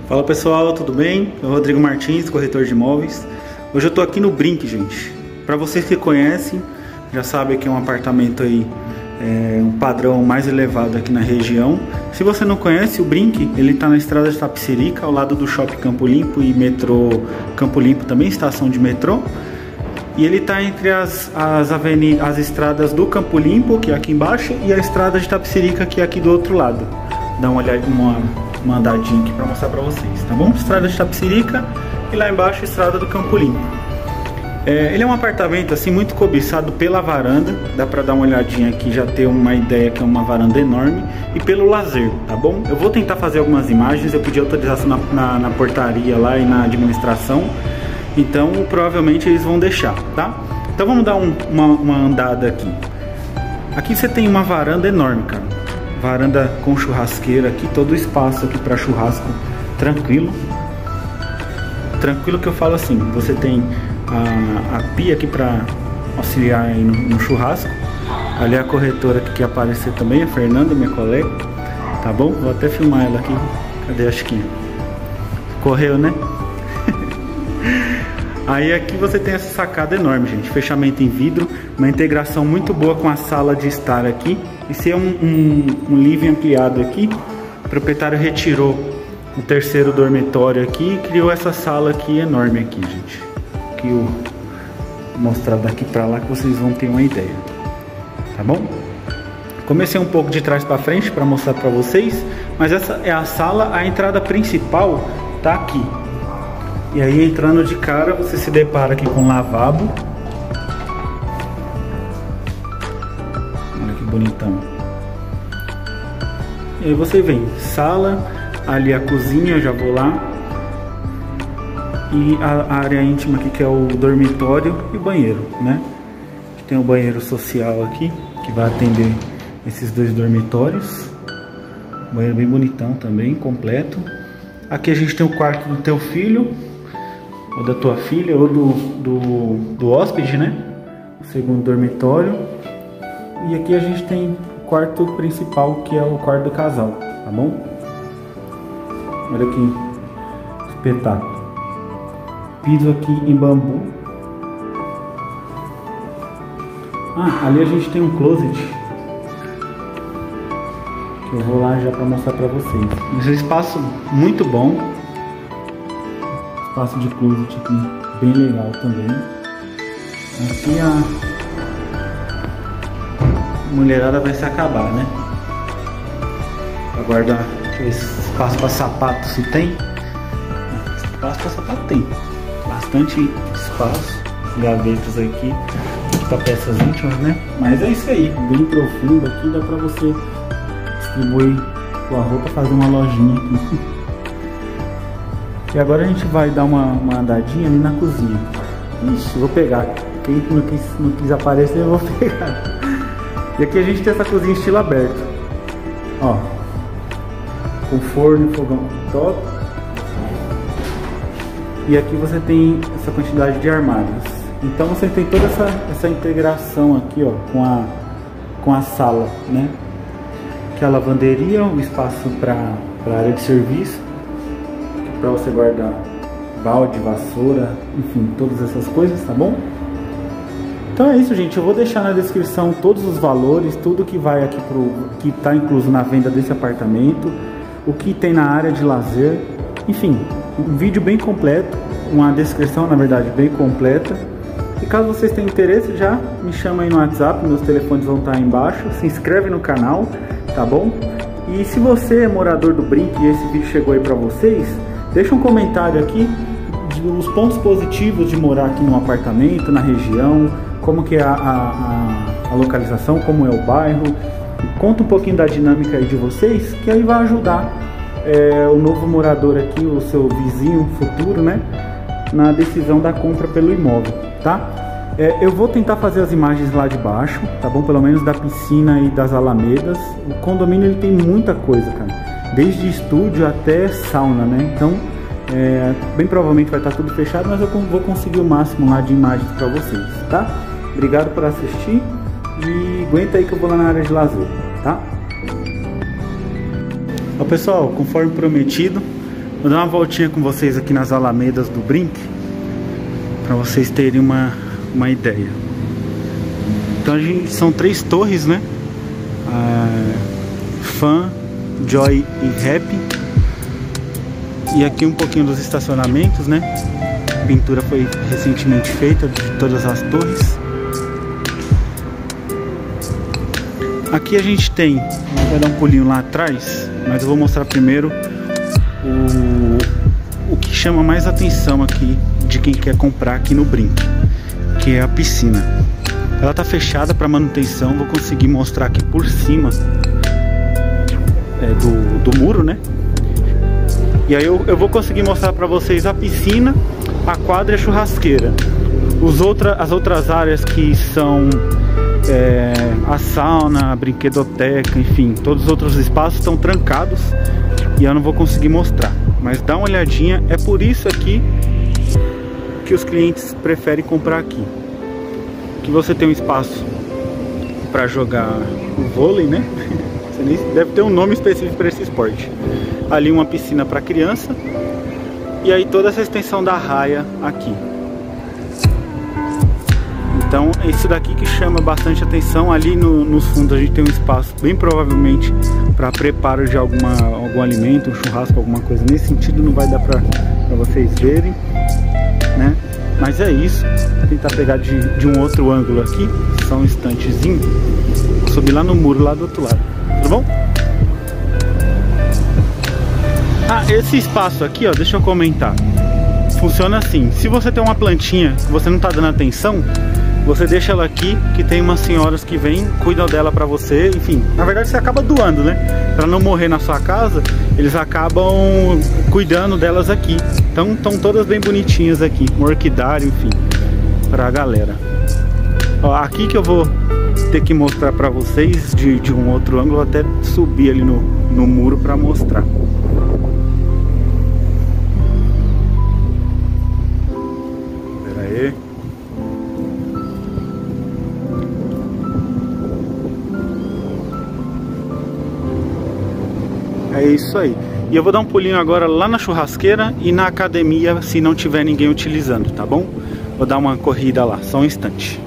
Fala pessoal, tudo bem? Eu sou o Rodrigo Martins, corretor de imóveis. Hoje eu tô aqui no Brink, gente. Para vocês que conhecem, já sabem que é um apartamento aí, um padrão mais elevado aqui na região. Se você não conhece, o Brink, ele tá na estrada de Itapecerica, ao lado do Shopping Campo Limpo e metrô Campo Limpo, também estação de metrô. E ele tá entre as estradas do Campo Limpo, que é aqui embaixo, e a estrada de Itapecerica, que é aqui do outro lado. Dá uma olhada, uma andadinha aqui para mostrar para vocês, tá bom? Estrada de Itapecerica e lá embaixo a estrada do Campo Limpo. Ele é um apartamento assim muito cobiçado pela varanda, dá para dar uma olhadinha aqui, já ter uma ideia que é uma varanda enorme, e pelo lazer, tá bom? Eu vou tentar fazer algumas imagens, eu pedi autorização na portaria lá e na administração, então provavelmente eles vão deixar, tá? Então vamos dar uma andada aqui. Aqui você tem uma varanda enorme, cara. Varanda com churrasqueira aqui, todo o espaço aqui para churrasco tranquilo. Tranquilo que eu falo assim, você tem a pia aqui para auxiliar aí no churrasco. Ali a corretora que quer aparecer também, a Fernanda, minha colega. Tá bom? Vou até filmar ela aqui. Cadê a Chiquinha? Correu, né? Aí aqui você tem essa sacada enorme, gente. Fechamento em vidro, uma integração muito boa com a sala de estar aqui. Esse é um living ampliado aqui. O proprietário retirou o terceiro dormitório aqui e criou essa sala aqui enorme aqui, gente. Aqui eu vou mostrar daqui pra lá que vocês vão ter uma ideia. Tá bom? Comecei um pouco de trás pra frente para mostrar pra vocês, mas essa é a sala, a entrada principal tá aqui. E aí entrando de cara você se depara aqui com um lavabo. Olha que bonitão. E aí você vem, sala, ali a cozinha, eu já vou lá. E a área íntima aqui que é o dormitório e o banheiro, né? Tem o banheiro social aqui, que vai atender esses dois dormitórios. Banheiro bem bonitão também, completo. Aqui a gente tem o quarto do teu filho, ou da tua filha, ou do hóspede, né? O segundo dormitório. E aqui a gente tem o quarto principal, que é o quarto do casal, tá bom? Olha que espetáculo. Piso aqui em bambu. Ali a gente tem um closet, que eu vou lá já para mostrar para vocês. Esse espaço muito bom. Espaço de closet aqui bem legal também. Aqui a mulherada vai se acabar, né? Aguardar esse espaço para sapato, se tem. Espaço para sapato tem. Bastante espaço. Gavetas aqui para peças íntimas, né? Mas é isso aí. Bem profundo aqui. Dá para você distribuir sua roupa, fazer uma lojinha aqui. E agora a gente vai dar uma andadinha ali na cozinha. Ixi, vou pegar. Quem não quis aparecer, eu vou pegar. E aqui a gente tem essa cozinha estilo aberto. Ó. Com forno e fogão top. E aqui você tem essa quantidade de armários. Então você tem toda essa integração aqui, ó, com a sala, né? Que é a lavanderia, um espaço para área de serviço, para você guardar balde, vassoura, enfim, todas essas coisas, tá bom? Então é isso, gente. Eu vou deixar na descrição todos os valores, tudo que vai aqui que está incluso na venda desse apartamento, o que tem na área de lazer, enfim, um vídeo bem completo, uma descrição, na verdade, bem completa. E caso vocês tenham interesse, já me chama aí no WhatsApp, meus telefones vão estar aí embaixo, se inscreve no canal, tá bom? E se você é morador do Brink e esse vídeo chegou aí para vocês, deixa um comentário aqui dos pontos positivos de morar aqui no apartamento, na região, como que é a localização, como é o bairro. Conta um pouquinho da dinâmica aí de vocês, que aí vai ajudar o novo morador aqui, o seu vizinho futuro, né, na decisão da compra pelo imóvel, tá? Eu vou tentar fazer as imagens lá de baixo, tá bom? Pelo menos da piscina e das alamedas. O condomínio ele tem muita coisa, cara, desde estúdio até sauna, né? Então, bem provavelmente vai estar tudo fechado, mas eu vou conseguir o máximo lá de imagens para vocês, tá? Obrigado por assistir e aguenta aí que eu vou lá na área de lazer, tá? Ó, pessoal, conforme prometido, Vou dar uma voltinha com vocês aqui nas alamedas do Brink, para vocês terem uma ideia. Então são 3 torres, né? Fan, Joy e Happy. E aqui um pouquinho dos estacionamentos, né? A pintura foi recentemente feita de todas as torres. Aqui a gente tem, vai dar um pulinho lá atrás, mas eu vou mostrar primeiro o que chama mais atenção aqui de quem quer comprar aqui no Brink, que é a piscina. Ela tá fechada para manutenção, vou conseguir mostrar aqui por cima do muro, né? E aí eu vou conseguir mostrar para vocês a piscina, a quadra e a churrasqueira. As outras áreas que são a sauna, a brinquedoteca, enfim, todos os outros espaços estão trancados e eu não vou conseguir mostrar. Mas dá uma olhadinha, é por isso aqui que os clientes preferem comprar aqui. Que você tem um espaço para jogar o vôlei, né? Você nem deve ter um nome específico para esse esporte. Ali uma piscina para criança e aí toda essa extensão da raia aqui. Então isso daqui que chama bastante atenção. Ali nos fundos a gente tem um espaço bem provavelmente para preparo de algum alimento, um churrasco, alguma coisa nesse sentido. Não vai dar para vocês verem, né? Mas é isso. Vou tentar pegar de um outro ângulo aqui, só um instantezinho. Vou subir lá no muro lá do outro lado, tudo bom? Esse espaço aqui, ó, deixa eu comentar. Funciona assim: se você tem uma plantinha que você não tá dando atenção, você deixa ela aqui, que tem umas senhoras que vêm, cuidam dela pra você, enfim. Na verdade você acaba doando, né? Pra não morrer na sua casa, eles acabam cuidando delas aqui. Então estão todas bem bonitinhas aqui, um orquidário, enfim, pra galera. Ó, aqui que eu vou ter que mostrar pra vocês de um outro ângulo, até subir ali no muro pra mostrar. Pera aí. É isso aí. E eu vou dar um pulinho agora lá na churrasqueira e na academia, se não tiver ninguém utilizando, tá bom? Vou dar uma corrida lá, só um instante.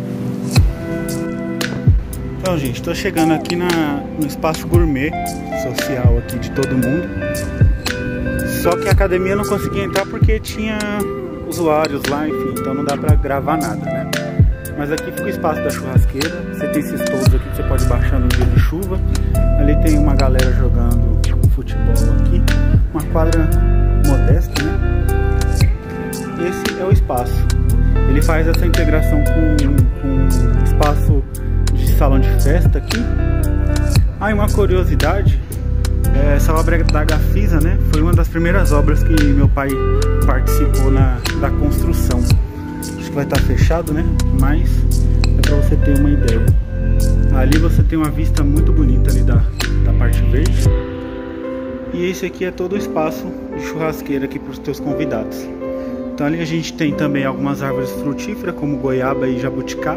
Então, gente, tô chegando aqui no espaço gourmet social aqui de todo mundo. Só que a academia eu não consegui entrar porque tinha usuários lá, enfim, então não dá pra gravar nada, né? Mas aqui fica o espaço da churrasqueira. Você tem esses toldos aqui que você pode baixar no dia de chuva. Ali tem uma galera jogando futebol aqui. Uma quadra modesta, né? Esse é o espaço. Ele faz essa integração com espaço de salão de festa aqui. E uma curiosidade, essa obra da Gafisa, né? Foi uma das primeiras obras que meu pai participou da construção. Acho que vai estar fechado, né? Mas é para você ter uma ideia. Ali você tem uma vista muito bonita ali da parte verde. E esse aqui é todo o espaço de churrasqueira aqui para os teus convidados. Então ali a gente tem também algumas árvores frutíferas, como goiaba e jabuticaba.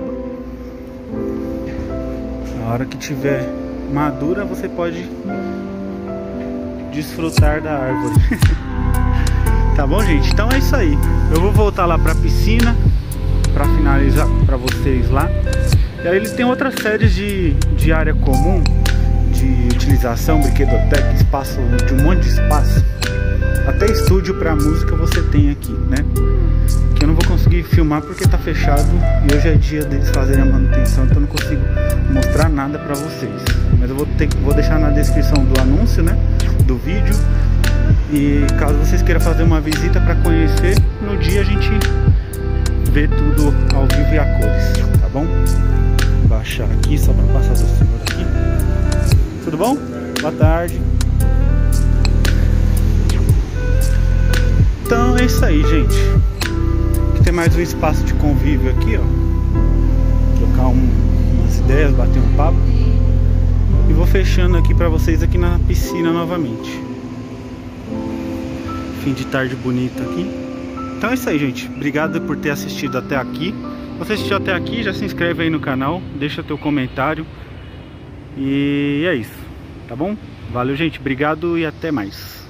Na hora que tiver madura, você pode desfrutar da árvore. Tá bom, gente? Então é isso aí. Eu vou voltar lá para a piscina para finalizar para vocês lá. E aí ele tem outras séries de área comum, de utilização, brinquedoteca, espaço, de um monte de espaço. Até estúdio para música você tem aqui, né? Que eu não vou conseguir filmar porque tá fechado e hoje é dia deles fazerem a manutenção, então eu não consigo mostrar nada para vocês. Mas eu vou deixar na descrição do anúncio, né? Do vídeo. E caso vocês queiram fazer uma visita para conhecer, no dia a gente vê tudo ao vivo e a cores, tá bom? Vou baixar aqui só para passar do senhor aqui. Tudo bom? Boa tarde. Então é isso aí, gente. Aqui tem mais um espaço de convívio aqui, ó. Trocar umas ideias, bater um papo. E vou fechando aqui pra vocês aqui na piscina novamente. Fim de tarde bonito aqui. Então é isso aí, gente. Obrigado por ter assistido até aqui. Se você assistiu até aqui, já se inscreve aí no canal, deixa teu comentário. E é isso, tá bom? Valeu, gente. Obrigado e até mais.